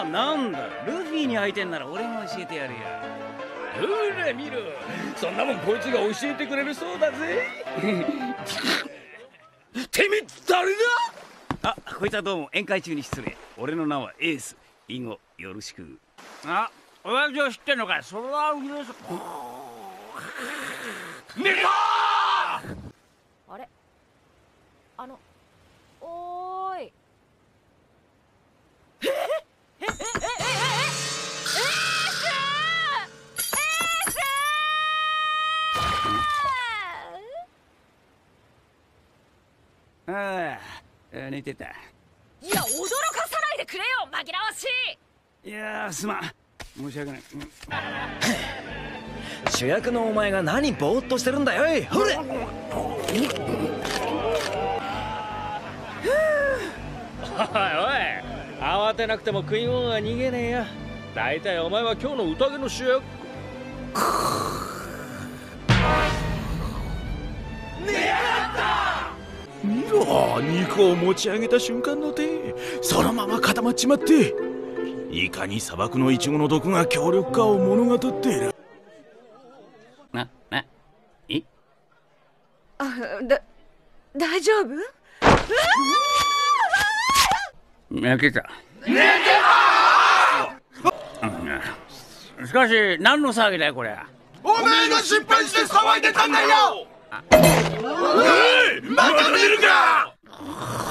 あ、なんだ、ルフィに会いてんなら俺が教えてやるよ。ほら見ろ、そんなもんこいつが教えてくれるそうだぜ。てめえ誰だ？あ、こいつはどうも宴会中に失礼。俺の名はエース。以後よろしく。あ、親父を知ってんのかい？それはうれしい。寝た！ あれ、おーい。 ああ、寝てた。 いや、驚かさないでくれよ、紛らわしい。 いやー、すまん。申し訳ない。 主役のお前が何ぼーっとしてるんだよ。い、ほれ。 おいおい、慌てなくても食い物は逃げねえや。大体お前は今日の宴の主役。 見ろ、肉を持ち上げた瞬間の手、そのまま固まっちまって。いかに砂漠のイチゴの毒が強力かを物語っている。 大丈夫？ 寝てた。しかし何の騒ぎだよこれ。 お前が失敗して騒いでたんだよ。おい、また寝るか。